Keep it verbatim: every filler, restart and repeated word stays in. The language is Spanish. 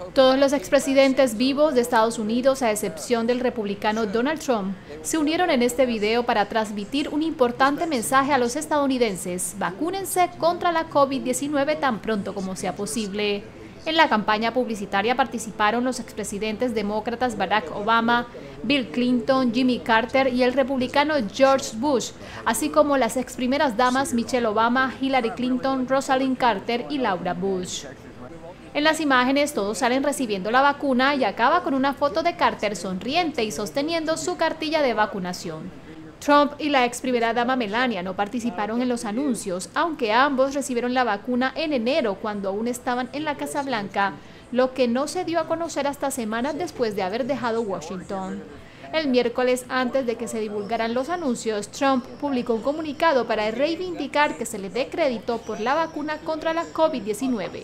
Todos los expresidentes vivos de Estados Unidos, a excepción del republicano Donald Trump, se unieron en este video para transmitir un importante mensaje a los estadounidenses: vacúnense contra la COVID diecinueve tan pronto como sea posible. En la campaña publicitaria participaron los expresidentes demócratas Barack Obama, Bill Clinton, Jimmy Carter y el republicano George Bush, así como las ex primeras damas Michelle Obama, Hillary Clinton, Rosalind Carter y Laura Bush. En las imágenes todos salen recibiendo la vacuna y acaba con una foto de Carter sonriente y sosteniendo su cartilla de vacunación. Trump y la ex primera dama Melania no participaron en los anuncios, aunque ambos recibieron la vacuna en enero cuando aún estaban en la Casa Blanca, lo que no se dio a conocer hasta semanas después de haber dejado Washington. El miércoles, antes de que se divulgaran los anuncios, Trump publicó un comunicado para reivindicar que se le dé crédito por la vacuna contra la COVID diecinueve.